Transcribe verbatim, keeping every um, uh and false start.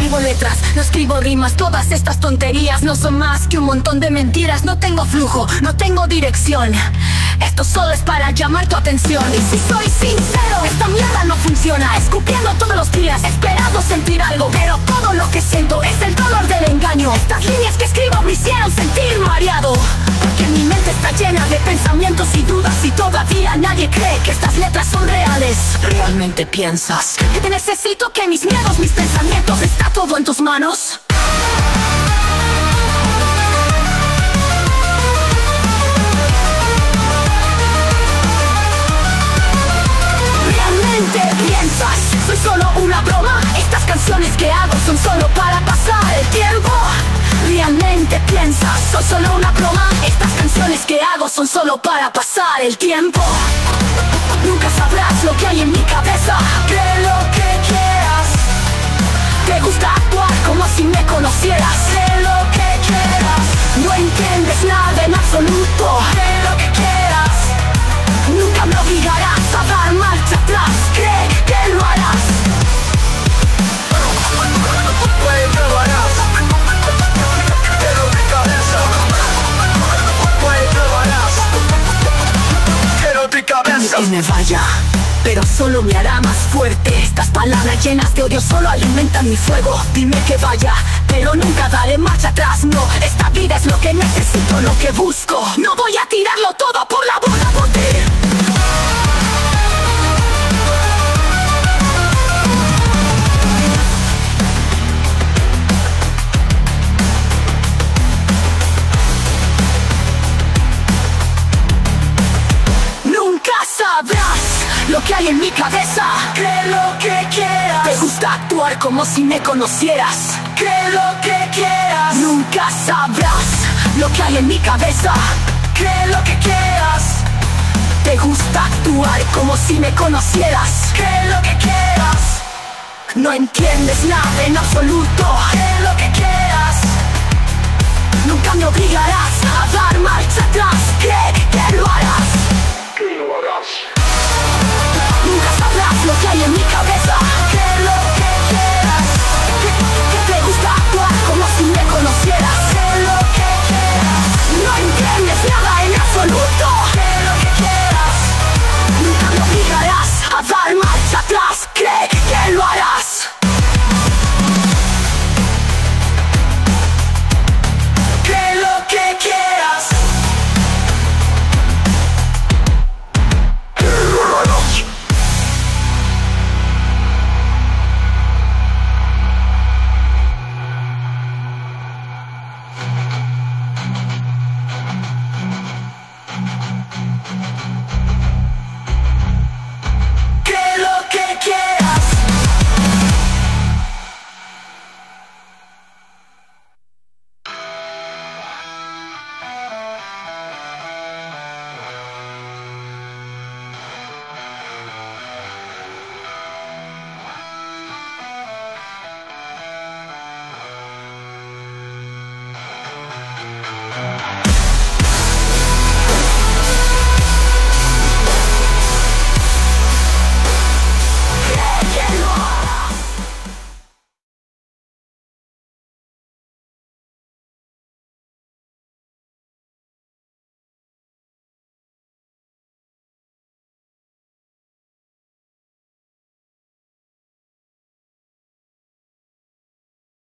escribo letras, no escribo rimas. Todas estas tonterías no son más que un montón de mentiras. No tengo flujo, no tengo dirección. Esto solo es para llamar tu atención. Y si soy sincero, esta mierda no funciona. Escupiendo todos los días, esperando sentir algo, pero todo lo que siento es el dolor del engaño. Estas líneas que escribo me hicieron sentir mareado, porque mi mente está llena de pensamientos y dudas. Y todavía nadie cree que estas letras son reales. ¿Realmente piensas que te necesito? Que mis miedos, mis pensamientos, está todo en tus manos. ¿Realmente piensas? Soy solo una broma. Estas canciones que hago son solo para pasar el tiempo. ¿Realmente piensas? Soy solo una broma. Estas canciones que hago son solo para pasar el tiempo. Nunca sabrás lo que hay en mi cabeza. Cree lo que quieras. Te gusta actuar como si me conocieras. Sé lo que quieras. No entiendes nada en absoluto. Cree lo que quieras. Nunca me obligarás a dar marcha atrás. Cree que lo harás. Puede que lo harás. Quiero mi cabeza. Puede que lo harás. Quiero mi cabeza. Que me vaya, pero solo me hará más fuerte. Estas palabras llenas de odio solo alimentan mi fuego. Dime que vaya, pero nunca daré marcha atrás. No, esta vida es lo que necesito, lo que busco. No voy a tirarlo todo por la bola, bote. Sabrás lo que hay en mi cabeza. Cree lo que quieras. Te gusta actuar como si me conocieras. Cree lo que quieras. Nunca sabrás lo que hay en mi cabeza. Cree lo que quieras. Te gusta actuar como si me conocieras. Cree lo que quieras. No entiendes nada en absoluto. Cree lo que quieras. Nunca me obligarás a dar marcha atrás. Cree que lo harás. Nunca sabrás lo que hay en mi cabeza. Cree lo que quieras. Que, que te gusta actuar como si me conocieras. Cree lo que quieras. No entiendes nada en absoluto. Cree lo que quieras. Nunca me obligarás a dar marcha atrás. Cree